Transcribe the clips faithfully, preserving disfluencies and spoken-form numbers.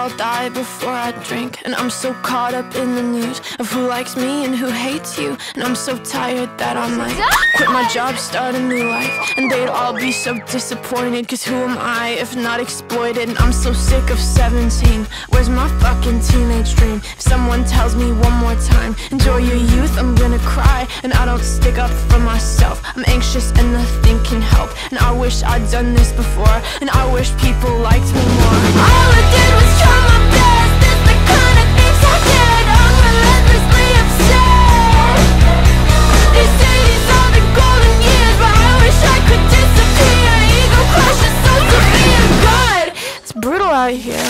I'll die before I drink. And I'm so caught up in the news of who likes me and who hates you. And I'm so tired that I might quit my job, start a new life. And they'd all be so disappointed, cause who am I if not exploited? And I'm so sick of seventeen. Where's my fucking teenage dream? If someone tells me one more time, enjoy your youth, I'm gonna cry. And I don't stick up for myself. I'm anxious and nothing can help. And I wish I'd done this before. And I wish people liked me more. All I did was try my best. It's the kind of things I get. I'm relentlessly upset. They say these are the golden years, but I wish I could disappear. Ego crushes so severe. God, it's brutal out here.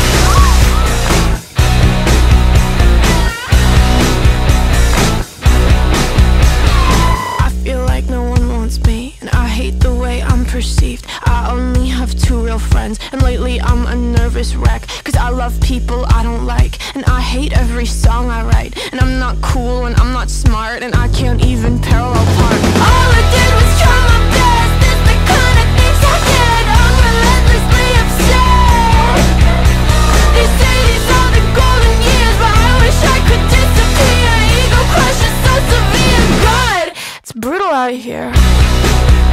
Perceived. I only have two real friends, and lately I'm a nervous wreck, cause I love people I don't like, and I hate every song I write. And I'm not cool and I'm not smart, and I can't even parallel park. All I did was try my best. It's the kind of things I get. I'm relentlessly upset. They say these are the golden years, but I wish I could disappear. Ego crushes so severe. God, it's brutal out here.